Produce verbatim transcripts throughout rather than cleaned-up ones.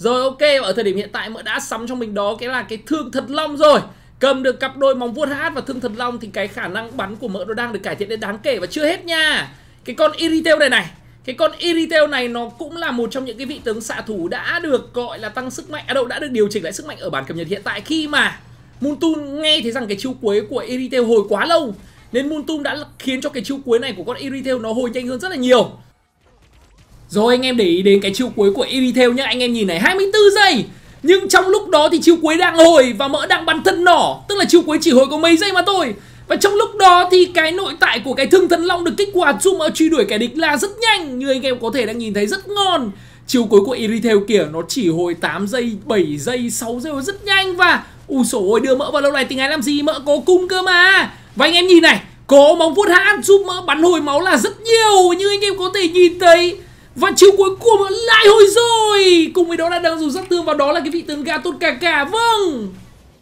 Rồi ok, ở thời điểm hiện tại Mỡ đã sắm cho mình đó cái là cái Thương Thật Long rồi. Cầm được cặp đôi móng vuốt hát hát và Thương Thật Long thì cái khả năng bắn của Mỡ nó đang được cải thiện đến đáng kể. Và chưa hết nha, cái con Irithel này này, cái con Irithel này nó cũng là một trong những cái vị tướng xạ thủ đã được gọi là tăng sức mạnh, à đâu, đã được điều chỉnh lại sức mạnh ở bản cập nhật hiện tại. Khi mà Moontoon nghe thấy rằng cái chiêu cuối của Irithel hồi quá lâu, nên Moontoon đã khiến cho cái chiêu cuối này của con Irithel nó hồi nhanh hơn rất là nhiều. Rồi anh em để ý đến cái chiêu cuối của Irithel nhá. Anh em nhìn này, hai mươi tư giây. Nhưng trong lúc đó thì chiêu cuối đang hồi và Mỡ đang bắn thân nỏ, tức là chiêu cuối chỉ hồi có mấy giây mà thôi. Và trong lúc đó thì cái nội tại của cái Thương Thần Long được kích hoạt giúp Mỡ truy đuổi kẻ địch là rất nhanh. Như anh em có thể đang nhìn thấy rất ngon. Chiêu cuối của Irithel kìa, nó chỉ hồi tám giây, bảy giây, sáu giây, rất nhanh. Và ui dồi ôi, đưa Mỡ vào lâu này tình ái làm gì, Mỡ có cung cơ mà. Và anh em nhìn này, có móng vuốt hát giúp Mỡ bắn hồi máu là rất nhiều, như anh em có thể nhìn thấy. Và chiêu cuối cùng Mỡ lại hồi rồi. Cùng với đó là đang dùng sát thương, và đó là cái vị tướng gà tốt cả cả. Vâng,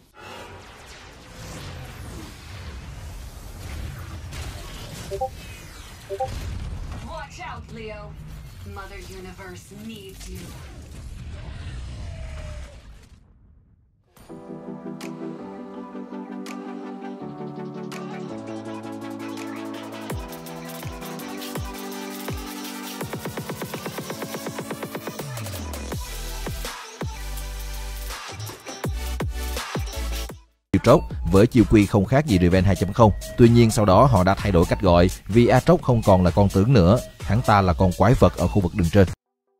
Watch out, Leo. Mother Universe needs you. Aatrox với chiêu quy không khác gì Revenge hai chấm không. Tuy nhiên sau đó họ đã thay đổi cách gọi, vì Aatrox không còn là con tướng nữa, hắn ta là con quái vật ở khu vực đường trên.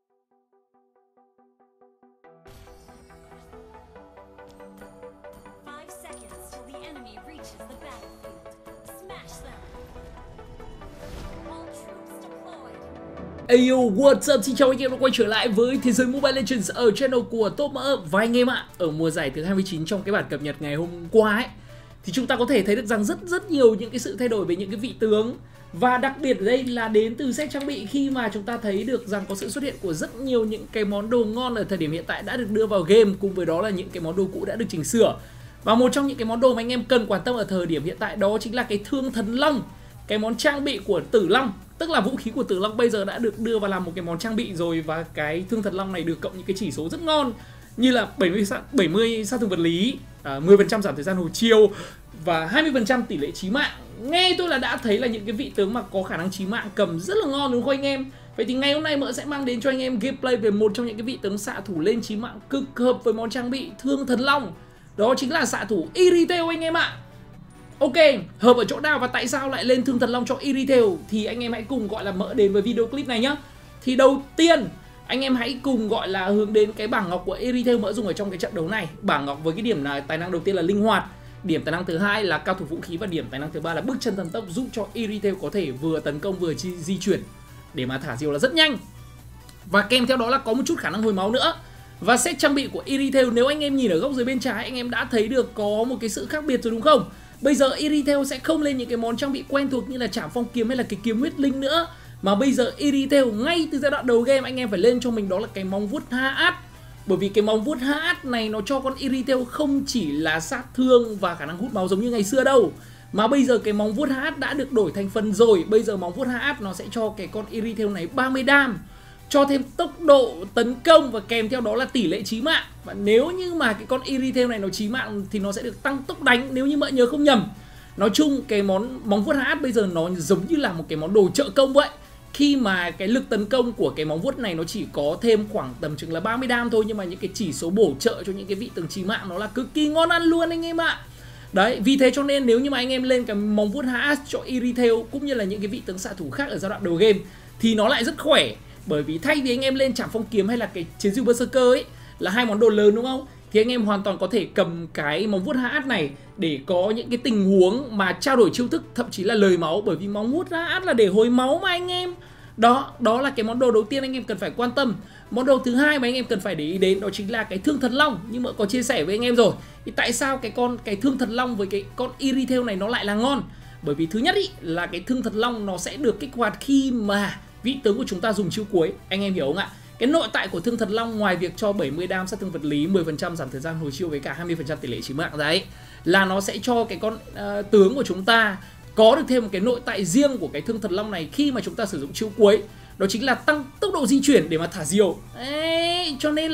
Ayo, what's up? Xin chào anh em đã quay trở lại với Thế giới Mobile Legends ở channel của Top Mỡ. Và anh em ạ, ở mùa giải thứ hai mươi chín trong cái bản cập nhật ngày hôm qua ấy, thì chúng ta có thể thấy được rằng rất rất nhiều những cái sự thay đổi về những cái vị tướng. Và đặc biệt ở đây là đến từ set trang bị, khi mà chúng ta thấy được rằng có sự xuất hiện của rất nhiều những cái món đồ ngon ở thời điểm hiện tại đã được đưa vào game. Cùng với đó là những cái món đồ cũ đã được chỉnh sửa. Và một trong những cái món đồ mà anh em cần quan tâm ở thời điểm hiện tại đó chính là cái Thương Thần Long, cái món trang bị của Tử Long. Tức là vũ khí của Tử Long bây giờ đã được đưa vào làm một cái món trang bị rồi. Và cái Thương Thần Long này được cộng những cái chỉ số rất ngon, như là bảy mươi sát thương vật lý, à, mười phần trăm giảm thời gian hồi chiêu và hai mươi phần trăm tỷ lệ chí mạng. Nghe tôi là đã thấy là những cái vị tướng mà có khả năng chí mạng cầm rất là ngon, đúng không anh em? Vậy thì ngày hôm nay Mỡ sẽ mang đến cho anh em gameplay về một trong những cái vị tướng xạ thủ lên chí mạng cực hợp với món trang bị Thương Thần Long. Đó chính là xạ thủ Irithel anh em ạ. Ok, hợp ở chỗ nào và tại sao lại lên Thương Thần Long cho Irithel thì anh em hãy cùng gọi là Mỡ đến với video clip này nhá. Thì đầu tiên anh em hãy cùng gọi là hướng đến cái bảng ngọc của Irithel Mỡ dùng ở trong cái trận đấu này. Bảng ngọc với cái điểm là tài năng đầu tiên là linh hoạt, điểm tài năng thứ hai là cao thủ vũ khí, và điểm tài năng thứ ba là bước chân thần tốc, giúp cho Irithel có thể vừa tấn công vừa di, di chuyển để mà thả diều là rất nhanh. Và kèm theo đó là có một chút khả năng hồi máu nữa. Và set trang bị của Irithel, nếu anh em nhìn ở góc dưới bên trái, anh em đã thấy được có một cái sự khác biệt rồi đúng không? Bây giờ Irithel sẽ không lên những cái món trang bị quen thuộc như là Trảm Phong Kiếm hay là cái kiếm huyết linh nữa, mà bây giờ Irithel ngay từ giai đoạn đầu game anh em phải lên cho mình đó là cái móng vuốt hát hát. Bởi vì cái móng vuốt hát hát này nó cho con Irithel không chỉ là sát thương và khả năng hút máu giống như ngày xưa đâu, mà bây giờ cái móng vuốt hát hát đã được đổi thành phần rồi. Bây giờ móng vuốt hát hát nó sẽ cho cái con Irithel này ba mươi đam, cho thêm tốc độ tấn công và kèm theo đó là tỷ lệ chí mạng. Và nếu như mà cái con Irithel này nó chí mạng thì nó sẽ được tăng tốc đánh, nếu như Mỡ nhớ không nhầm. Nói chung cái món móng vuốt hát hát bây giờ nó giống như là một cái món đồ trợ công vậy. Khi mà cái lực tấn công của cái móng vuốt này nó chỉ có thêm khoảng tầm chừng là ba mươi đam thôi, nhưng mà những cái chỉ số bổ trợ cho những cái vị tướng chí mạng nó là cực kỳ ngon ăn luôn anh em ạ. Đấy, vì thế cho nên nếu như mà anh em lên cái móng vuốt hát hát cho Irithel cũng như là những cái vị tướng xạ thủ khác ở giai đoạn đầu game thì nó lại rất khỏe. Bởi vì thay vì anh em lên Trảm Phong Kiếm hay là cái Chiến Diêu Berserker ấy là hai món đồ lớn đúng không, thì anh em hoàn toàn có thể cầm cái móng vuốt hát hát này để có những cái tình huống mà trao đổi chiêu thức, thậm chí là lời máu. Bởi vì móng vuốt hát hát là để hồi máu mà anh em. Đó, đó là cái món đồ đầu tiên anh em cần phải quan tâm. Món đồ thứ hai mà anh em cần phải để ý đến đó chính là cái Thương Thần Long. Như Mỡ có chia sẻ với anh em rồi, thì tại sao cái con cái Thương Thần Long với cái con Irithel này nó lại là ngon? Bởi vì thứ nhất ý, là cái Thương Thần Long nó sẽ được kích hoạt khi mà vị tướng của chúng ta dùng chiêu cuối. Anh em hiểu không ạ? Cái nội tại của Thương Thần Long ngoài việc cho bảy mươi đam sát thương vật lý, mười phần trăm giảm thời gian hồi chiêu với cả hai mươi phần trăm tỷ lệ chí mạng đấy, là nó sẽ cho cái con uh, tướng của chúng ta có được thêm một cái nội tại riêng của cái Thương Thần Long này khi mà chúng ta sử dụng chiêu cuối. Đó chính là tăng tốc độ di chuyển để mà thả diều. Đấy, cho nên là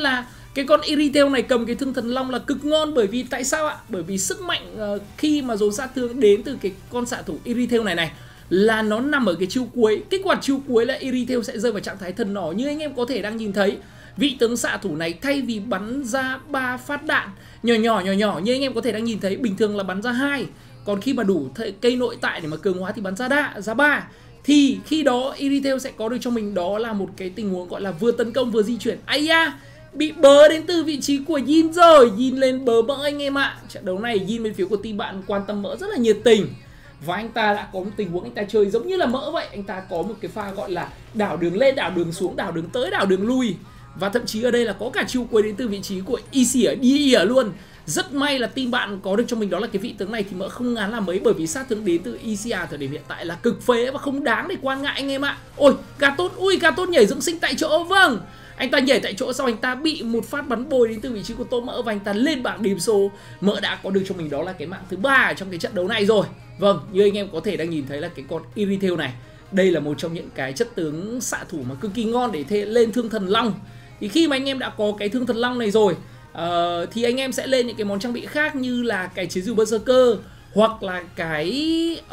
Cái con Irithel này cầm cái thương thần long là cực ngon, bởi vì tại sao ạ? Bởi vì sức mạnh uh, khi mà dồn sát thương đến từ cái con xạ thủ Irithel này này là nó nằm ở cái chiêu cuối. Kích hoạt chiêu cuối là Irithel sẽ rơi vào trạng thái thần nỏ. Như anh em có thể đang nhìn thấy, vị tướng xạ thủ này thay vì bắn ra ba phát đạn nhỏ nhỏ nhỏ nhỏ như anh em có thể đang nhìn thấy, bình thường là bắn ra hai, còn khi mà đủ cây nội tại để mà cường hóa thì bắn ra đa ra ba, thì khi đó Irithel sẽ có được cho mình đó là một cái tình huống gọi là vừa tấn công vừa di chuyển. Ây da, bị bớ đến từ vị trí của Yin rồi. Yin lên bớ mỡ anh em ạ. Trận đấu này Yin bên phía của team bạn quan tâm mỡ rất là nhiệt tình, và anh ta đã có một tình huống anh ta chơi giống như là mỡ vậy. Anh ta có một cái pha gọi là đảo đường lên, đảo đường xuống, đảo đường tới, đảo đường lui, và thậm chí ở đây là có cả chiêu cuối đến từ vị trí của Isia Dia luôn. Rất may là team bạn có được cho mình đó là cái vị tướng này thì mỡ không ngán là mấy, bởi vì sát thương đến từ Isia thời điểm hiện tại là cực phế và không đáng để quan ngại anh em ạ. Ôi, Gatot, ui Gatot nhảy dưỡng sinh tại chỗ. Vâng, anh ta nhảy tại chỗ, sau anh ta bị một phát bắn bồi đến từ vị trí của Tô Mỡ và anh ta lên bảng điểm số. Mỡ đã có được cho mình đó là cái mạng thứ ba trong cái trận đấu này rồi. Vâng, như anh em có thể đang nhìn thấy là cái con Irithel này, đây là một trong những cái chất tướng xạ thủ mà cực kỳ ngon để thể lên thương thần long. Thì khi mà anh em đã có cái thương thần long này rồi, uh, thì anh em sẽ lên những cái món trang bị khác như là cái chiến dù berserker hoặc là cái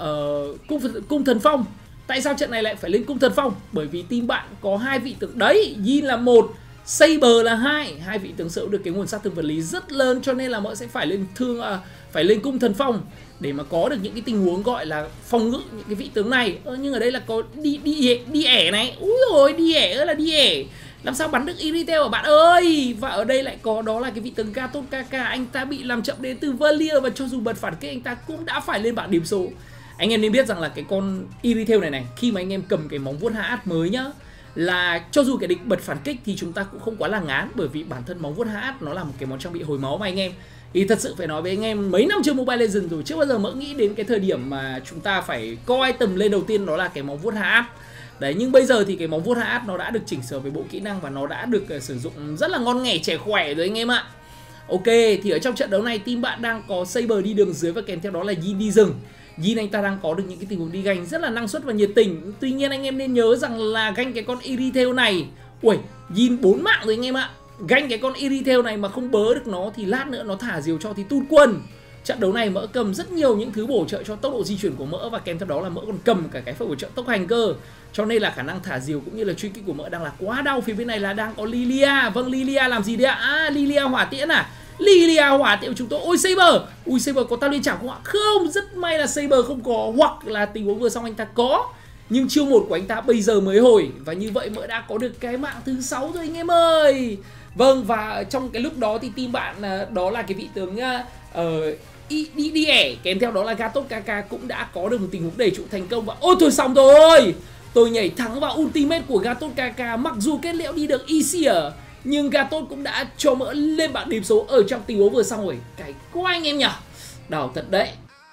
uh, cung, cung thần phong. Tại sao trận này lại phải lên cung thần phong? Bởi vì team bạn có hai vị tướng đấy, Yin là một, Saber là hai, hai vị tướng sở hữu được cái nguồn sát thương vật lý rất lớn, cho nên là mỡ sẽ phải lên thương uh, phải lên cung thần phong để mà có được những cái tình huống gọi là phòng ngự những cái vị tướng này. Ơ, nhưng ở đây là có đi đi đi ẻ này, úi rồi đi ẻ ơi là đi ẻ, làm sao bắn được Irithel ở bạn ơi. Và ở đây lại có đó là cái vị tướng Gatot Kaka, anh ta bị làm chậm đến từ Valier và cho dù bật phản kích anh ta cũng đã phải lên bảng điểm số. Anh em nên biết rằng là cái con Irithel này này, khi mà anh em cầm cái móng vuốt hát át mới nhá, là cho dù cái địch bật phản kích thì chúng ta cũng không quá là ngán, bởi vì bản thân móng vuốt hát át nó là một cái món trang bị hồi máu mà anh em. Thì thật sự phải nói với anh em, mấy năm chơi Mobile Legends rồi chưa bao giờ mỡ nghĩ đến cái thời điểm mà chúng ta phải coi item lên đầu tiên đó là cái móng vuốt hát át. Đấy, nhưng bây giờ thì cái móng vuốt hát át nó đã được chỉnh sửa về bộ kỹ năng và nó đã được uh, sử dụng rất là ngon nghẻ trẻ khỏe rồi anh em ạ. Ok, thì ở trong trận đấu này team bạn đang có Saber đi đường dưới và kèm theo đó là Yin đi rừng. Yin anh ta đang có được những cái tình huống đi ganh rất là năng suất và nhiệt tình. Tuy nhiên anh em nên nhớ rằng là ganh cái con Irithel này, ui, Yin bốn mạng rồi anh em ạ. Ganh cái con Irithel này mà không bớ được nó thì lát nữa nó thả diều cho thì tụt quân. Trận đấu này mỡ cầm rất nhiều những thứ bổ trợ cho tốc độ di chuyển của mỡ, và kèm theo đó là mỡ còn cầm cả cái phần bổ trợ tốc hành cơ, cho nên là khả năng thả diều cũng như là truy kích của mỡ đang là quá đau. Phía bên này là đang có Lilia. Vâng, Lilia làm gì đấy ạ? À, Lilia hỏa tiễn à? Lilia hỏa tiễn của chúng tôi. Ôi Saber, ui Saber có tao liên chảo không ạ? Không, rất may là Saber không có, hoặc là tình huống vừa xong anh ta có, nhưng chiêu một của anh ta bây giờ mới hồi, và như vậy mỡ đã có được cái mạng thứ sáu rồi anh em ơi. Vâng, và trong cái lúc đó thì team bạn đó là cái vị tướng uh, đi đi đi ẻ kèm theo đó là Gatot Kaka cũng đã có được một tình huống đẩy trụ thành công, và ôi thôi xong rồi, tôi nhảy thắng vào ultimate của Gatot Kaka. Mặc dù kết liễu đi được Isia nhưng Gatot cũng đã cho mỡ lên bảng điểm số ở trong tình huống vừa xong rồi. Cái quá anh em nhỉ, đảo thật đấy.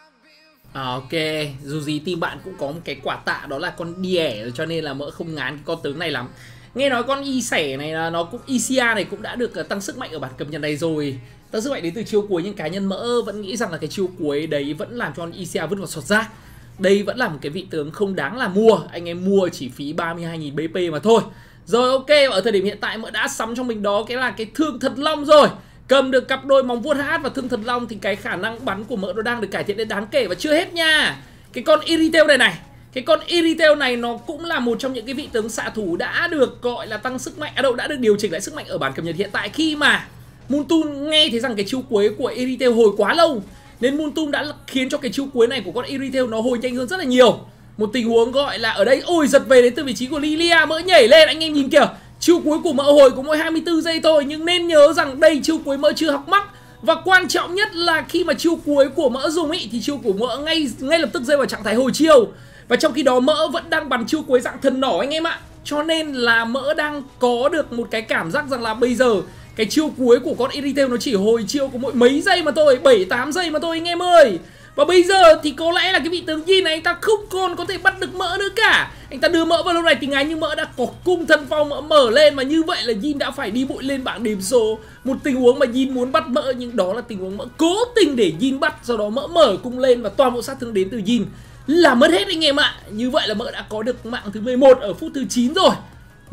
À, ok, dù gì team bạn cũng có một cái quả tạ đó là con đi ẻ, cho nên là mỡ không ngán cái con tướng này lắm. Nghe nói con y sẻ này là nó cũng Isia này cũng đã được tăng sức mạnh ở bản cập nhật này rồi. Tăng sức mạnh đến từ chiêu cuối, nhưng cá nhân mỡ vẫn nghĩ rằng là cái chiêu cuối đấy vẫn làm cho con Isia vứt vào sọt rác. Đây vẫn là một cái vị tướng không đáng là mua, anh em mua chỉ phí ba mươi hai nghìn bê pê mà thôi. Rồi ok, ở thời điểm hiện tại mỡ đã sắm cho mình đó cái là cái thương thần long rồi. Cầm được cặp đôi móng vuốt hát và thương thần long thì cái khả năng bắn của mỡ nó đang được cải thiện đến đáng kể. Và chưa hết nha, cái con Irithel này này, cái con Irithel này nó cũng là một trong những cái vị tướng xạ thủ đã được gọi là tăng sức mạnh, à đâu, đã được điều chỉnh lại sức mạnh ở bản cập nhật hiện tại, khi mà Moontoon nghe thấy rằng cái chiêu cuối của Irithel hồi quá lâu, nên Moontoon đã khiến cho cái chiêu cuối này của con Irithel nó hồi nhanh hơn rất là nhiều. Một tình huống gọi là ở đây, ôi giật về đến từ vị trí của Lilia, mỡ nhảy lên, anh em nhìn kìa, chiêu cuối của mỡ hồi có mỗi hai mươi tư giây thôi, nhưng nên nhớ rằng đây chiêu cuối mỡ chưa học mắc. Và quan trọng nhất là khi mà chiêu cuối của mỡ dùng ý, thì chiêu của mỡ ngay ngay lập tức rơi vào trạng thái hồi chiêu. Và trong khi đó mỡ vẫn đang bắn chiêu cuối dạng thần nỏ anh em ạ. Cho nên là mỡ đang có được một cái cảm giác rằng là bây giờ cái chiêu cuối của con Irithel nó chỉ hồi chiêu có mỗi mấy giây mà thôi, bảy tám giây mà thôi anh em ơi. Và bây giờ thì có lẽ là cái vị tướng Yin này anh ta không còn có thể bắt được mỡ nữa cả. Anh ta đưa mỡ vào lúc này thì ngay, nhưng mỡ đã có cung thần phong mỡ mở lên, mà như vậy là Yin đã phải đi bụi lên bảng điểm số. Một tình huống mà Yin muốn bắt mỡ, nhưng đó là tình huống mỡ cố tình để Yin bắt, sau đó mỡ mở cung lên và toàn bộ sát thương đến từ Yin là mất hết anh em ạ. Như vậy là mỡ đã có được mạng thứ mười một ở phút thứ chín rồi.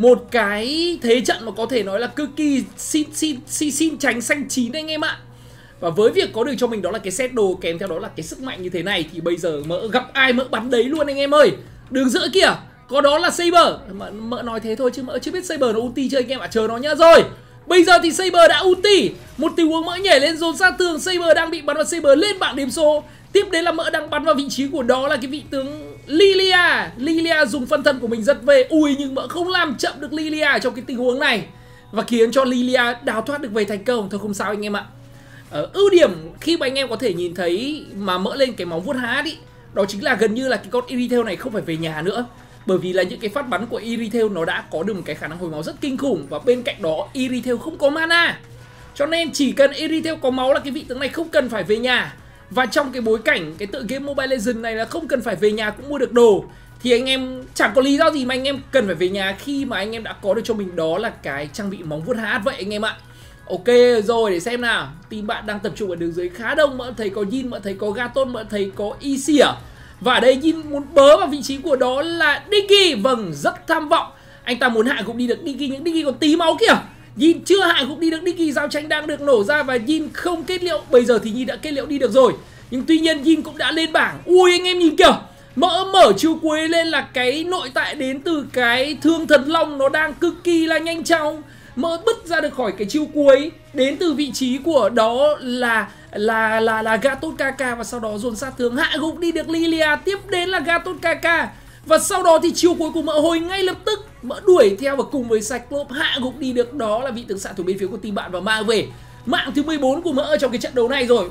một cái thế trận mà có thể nói là cực kỳ xin xin xin xin tránh xanh chín anh em ạ. Và với việc có được cho mình đó là cái set đồ kèm theo đó là cái sức mạnh như thế này thì bây giờ mỡ gặp ai mỡ bắn đấy luôn anh em ơi. Đường giữa kìa, có đó là Saber. Mỡ, mỡ nói thế thôi chứ mỡ chưa biết Saber nó ulti chưa anh em ạ. Chờ nó nhá. Rồi bây giờ thì Saber đã ulti. Một tình huống mỡ nhảy lên dồn sát thương. Saber đang bị bắn và Saber lên bảng điểm số. Tiếp đến là mỡ đang bắn vào vị trí của đó là cái vị tướng Lilia. Lilia dùng phân thân của mình giật về. Ui nhưng mỡ không làm chậm được Lilia trong cái tình huống này và khiến cho Lilia đào thoát được về thành công. Thôi không sao anh em ạ. Ờ, ưu điểm khi mà anh em có thể nhìn thấy mà mỡ lên cái móng vuốt hát ý, đó chính là gần như là cái con Irithel này không phải về nhà nữa. Bởi vì là những cái phát bắn của Irithel nó đã có được một cái khả năng hồi máu rất kinh khủng. Và bên cạnh đó Irithel không có mana. Cho nên chỉ cần Irithel có máu là cái vị tướng này không cần phải về nhà. Và trong cái bối cảnh cái tựa game Mobile Legends này là không cần phải về nhà cũng mua được đồ, thì anh em chẳng có lý do gì mà anh em cần phải về nhà khi mà anh em đã có được cho mình đó là cái trang bị móng vuốt hát vậy anh em ạ. Ok rồi, để xem nào. Team bạn đang tập trung ở đường dưới khá đông. Mỡ thấy có Yin, mỡ thấy có Gaton, mỡ thấy có Isia. Và ở đây Yin muốn bớ vào vị trí của đó là Diggy. Vâng, rất tham vọng. Anh ta muốn hạ gục đi được Diggy, nhưng Diggy còn tí máu kìa. Yin chưa hạ gục đi được Diggy, giao tranh đang được nổ ra và Yin không kết liễu. Bây giờ thì Yin đã kết liễu đi được rồi. Nhưng tuy nhiên Yin cũng đã lên bảng. Ui anh em nhìn kìa, mỡ mở chiêu cuối lên là cái nội tại đến từ cái thương thần long nó đang cực kỳ là nhanh chóng. Mỡ bứt ra được khỏi cái chiêu cuối đến từ vị trí của đó là là là là Gatot Kaka và sau đó dồn sát thương hạ gục đi được Lilia, tiếp đến là Gatot Kaka và sau đó thì chiêu cuối của mỡ hồi ngay lập tức mỡ đuổi theo và cùng với Cyclops hạ gục đi được đó là vị tướng xạ thủ bên phía của team bạn và mang về mạng thứ mười bốn của mỡ trong cái trận đấu này rồi.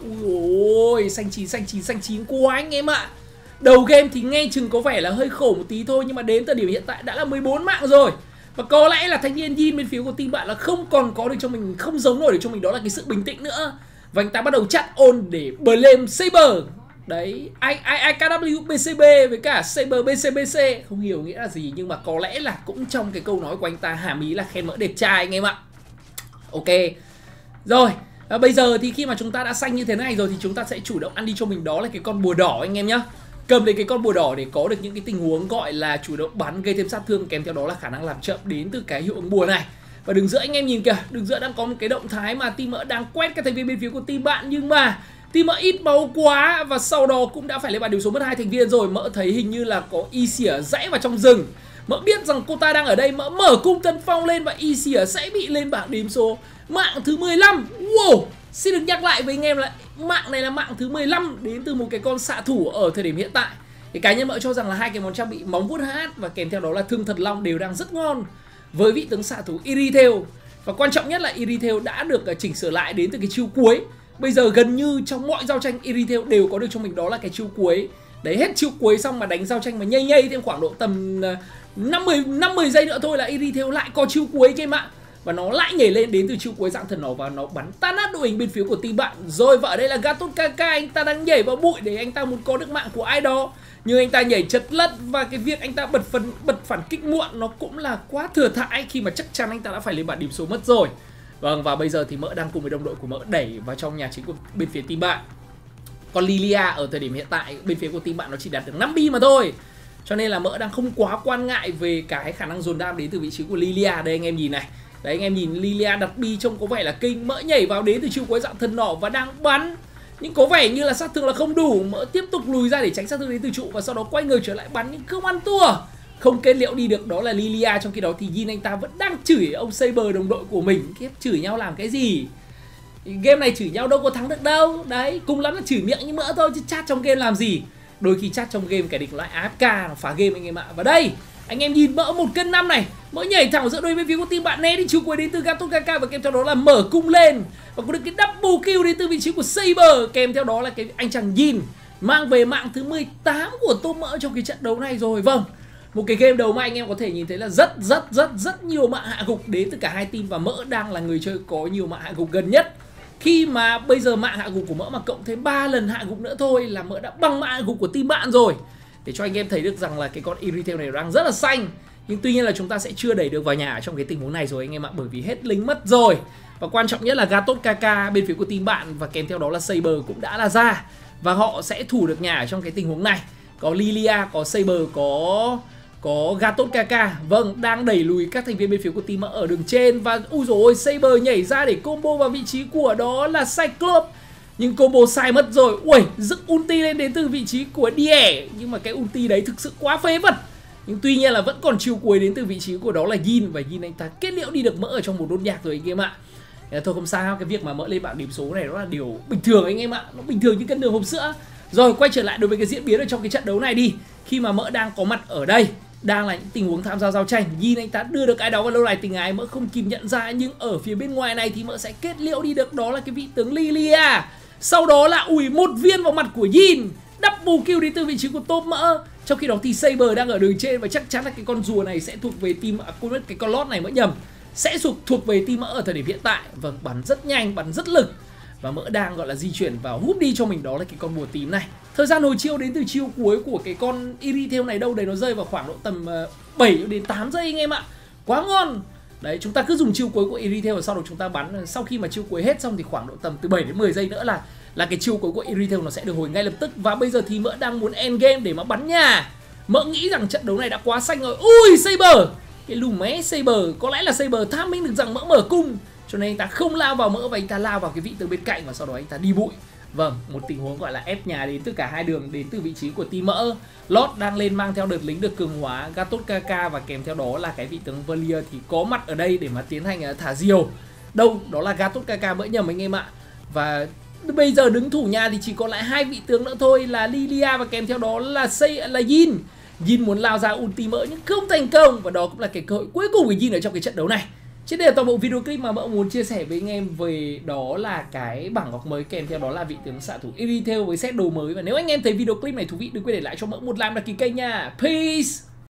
Ui ôi, xanh chín xanh chín xanh chín quá anh em ạ. Đầu game thì nghe chừng có vẻ là hơi khổ một tí thôi, nhưng mà đến thời điểm hiện tại đã là mười bốn mạng rồi. Và có lẽ là thanh niên Yin bên phía của team bạn là không còn có được cho mình, không giống nổi được cho mình đó là cái sự bình tĩnh nữa. Và anh ta bắt đầu chặn ôn để blame Saber. Đấy, I, I, I K W B C B với cả Saber B C B C. Không hiểu nghĩa là gì, nhưng mà có lẽ là cũng trong cái câu nói của anh ta hàm ý là khen mỡ đẹp trai anh em ạ. Ok. Rồi, và bây giờ thì khi mà chúng ta đã xanh như thế này rồi thì chúng ta sẽ chủ động ăn đi cho mình đó là cái con bùa đỏ anh em nhá. Cầm lấy cái con bùa đỏ để có được những cái tình huống gọi là chủ động bắn gây thêm sát thương, kèm theo đó là khả năng làm chậm đến từ cái hiệu ứng bùa này. Và đường giữa anh em nhìn kìa, đường giữa đang có một cái động thái mà team mỡ đang quét các thành viên bên phía của team bạn, nhưng mà team mỡ ít máu quá và sau đó cũng đã phải lên bàn điều số mất hai thành viên rồi. Mỡ thấy hình như là có Isia rẽ vào trong rừng. Mỡ biết rằng cô ta đang ở đây, mỡ mở cung tấn phong lên và Isia sẽ bị lên bảng điểm số mạng thứ mười lăm. Wow, xin được nhắc lại với anh em là mạng này là mạng thứ mười lăm đến từ một cái con xạ thủ ở thời điểm hiện tại. Thì cá nhân mỡ cho rằng là hai cái món trang bị móng vuốt hát và kèm theo đó là thương thần long đều đang rất ngon với vị tướng xạ thủ Irithel. Và quan trọng nhất là Irithel đã được chỉnh sửa lại đến từ cái chiêu cuối. Bây giờ gần như trong mọi giao tranh Irithel đều có được cho mình đó là cái chiêu cuối. Đấy, hết chiêu cuối xong mà đánh giao tranh mà nhây nhây thêm khoảng độ tầm năm mươi giây nữa thôi là Irithel lại có chiêu cuối cái mạng. Và nó lại nhảy lên đến từ chiêu cuối dạng thần nổ và nó bắn tan nát đội hình bên phía của team bạn. Rồi và ở đây là Gatot Kaka, anh ta đang nhảy vào bụi để anh ta muốn có được mạng của ai đó. Nhưng anh ta nhảy chật lất và cái việc anh ta bật phần bật phản kích muộn nó cũng là quá thừa thãi khi mà chắc chắn anh ta đã phải lên bảng điểm số mất rồi. Vâng, và bây giờ thì mỡ đang cùng với đồng đội của mỡ đẩy vào trong nhà chính của bên phía team bạn. Còn Lilia ở thời điểm hiện tại bên phía của team bạn nó chỉ đạt được năm bi mà thôi. Cho nên là mỡ đang không quá quan ngại về cái khả năng dồn đam đến từ vị trí của Lilia. Đây anh em nhìn này. Đấy anh em nhìn Lilia đặt bi trông có vẻ là kinh. Mỡ nhảy vào đến từ chiêu cuối dạng thần nỏ và đang bắn, nhưng có vẻ như là sát thương là không đủ. Mỡ tiếp tục lùi ra để tránh sát thương đến từ trụ và sau đó quay người trở lại bắn nhưng không ăn thua, không kết liễu đi được đó là Lilia. Trong khi đó thì Yin anh ta vẫn đang chửi ông Saber đồng đội của mình. Kiếp chửi nhau làm cái gì? Game này chửi nhau đâu có thắng được đâu. Đấy, cùng lắm là chửi miệng như mỡ thôi chứ chat trong game làm gì. Đôi khi chat trong game kẻ địch lại a ép ca nó phá game anh em ạ. Và đây anh em nhìn mỡ một cân năm này, mỡ nhảy thẳng giữa đôi bên phía của team bạn né đi chiêu cuối đến từ Gatot Kaka và kèm theo đó là mở cung lên và có được cái double kill đến từ vị trí của Saber, kèm theo đó là cái anh chàng Yin mang về mạng thứ mười tám của top mỡ trong cái trận đấu này rồi. Vâng, một cái game đầu mà anh em có thể nhìn thấy là rất rất rất rất nhiều mạng hạ gục đến từ cả hai team và mỡ đang là người chơi có nhiều mạng hạ gục gần nhất. Khi mà bây giờ mạng hạ gục của mỡ mà cộng thêm ba lần hạ gục nữa thôi là mỡ đã bằng mạng hạ gục của team bạn rồi. Để cho anh em thấy được rằng là cái con Irithel này đang rất là xanh. Nhưng tuy nhiên là chúng ta sẽ chưa đẩy được vào nhà trong cái tình huống này rồi anh em ạ, bởi vì hết lính mất rồi. Và quan trọng nhất là Gatot Kaka bên phía của team bạn và kèm theo đó là Saber cũng đã là ra. Và họ sẽ thủ được nhà ở trong cái tình huống này. Có Lilia, có Saber, có có Gatot Kaka, vâng, đang đẩy lùi các thành viên bên phía của team ở đường trên. Và ui dồi ôi, Saber nhảy ra để combo vào vị trí của đó là Cyclops. Nhưng combo sai mất rồi. Ui, dựng ulti lên đến từ vị trí của Đỉa. Nhưng mà cái ulti đấy thực sự quá phế vật. Nhưng tuy nhiên là vẫn còn chiêu cuối đến từ vị trí của đó là Yin. Và Yin anh ta kết liễu đi được mỡ ở trong một đốt nhạc rồi anh em ạ. Thôi không sao, cái việc mà mỡ lên bảng điểm số này nó là điều bình thường anh em ạ. Nó bình thường như cân đường hộp sữa. Rồi quay trở lại đối với cái diễn biến ở trong cái trận đấu này đi. Khi mà mỡ đang có mặt ở đây, đang là những tình huống tham gia giao tranh, Yin anh ta đưa được ai đó vào lâu đài tình ái, mỡ không kịp nhận ra. Nhưng ở phía bên ngoài này thì mỡ sẽ kết liễu đi được đó là cái vị tướng Lilia. Sau đó là ủi một viên vào mặt của Yin, double kill đến từ vị trí của top mỡ. Trong khi đó thì Saber đang ở đường trên và chắc chắn là cái con rùa này sẽ thuộc về team, à, quên mất cái con lót này mỡ nhầm, sẽ thuộc thuộc về team mỡ ở thời điểm hiện tại. Vâng, bắn rất nhanh, bắn rất lực. Và mỡ đang gọi là di chuyển và hút đi cho mình đó là cái con bùa tím này. Thời gian hồi chiêu đến từ chiêu cuối của cái con Irithel này đâu đấy nó rơi vào khoảng độ tầm bảy đến tám giây anh em ạ. Quá ngon. Đấy, chúng ta cứ dùng chiêu cuối của Irithel và sau đó chúng ta bắn. Sau khi mà chiêu cuối hết xong thì khoảng độ tầm từ bảy đến mười giây nữa là là cái chiêu cuối của Irithel nó sẽ được hồi ngay lập tức. Và bây giờ thì mỡ đang muốn end game để mà bắn nha. Mỡ nghĩ rằng trận đấu này đã quá xanh rồi. Ui, Saber, cái lùm mé Saber, có lẽ là Saber tham minh được rằng mỡ mở cung, cho nên anh ta không lao vào mỡ và anh ta lao vào cái vị tướng bên cạnh và sau đó anh ta đi bụi. Vâng, một tình huống gọi là ép nhà đến từ cả hai đường, đến từ vị trí của team mỡ. Lord đang lên mang theo đợt lính được cường hóa Gatot Kaka và kèm theo đó là cái vị tướng Valier thì có mặt ở đây để mà tiến hành thả diều. Đâu, đó là Gatot Kaka mỡ nhầm anh em ạ. Và bây giờ đứng thủ nhà thì chỉ còn lại hai vị tướng nữa thôi là Lilia và kèm theo đó là Say là Yin. Yin muốn lao ra ulti mỡ nhưng không thành công và đó cũng là cái cơ hội cuối cùng của Yin ở trong cái trận đấu này. Trên đây là toàn bộ video clip mà mỡ muốn chia sẻ với anh em về đó là cái bảng ngọc mới kèm theo đó là vị tướng xạ thủ Irithel với set đồ mới. Và nếu anh em thấy video clip này thú vị đừng quên để lại cho mỡ một like, đăng ký kênh nha. Peace.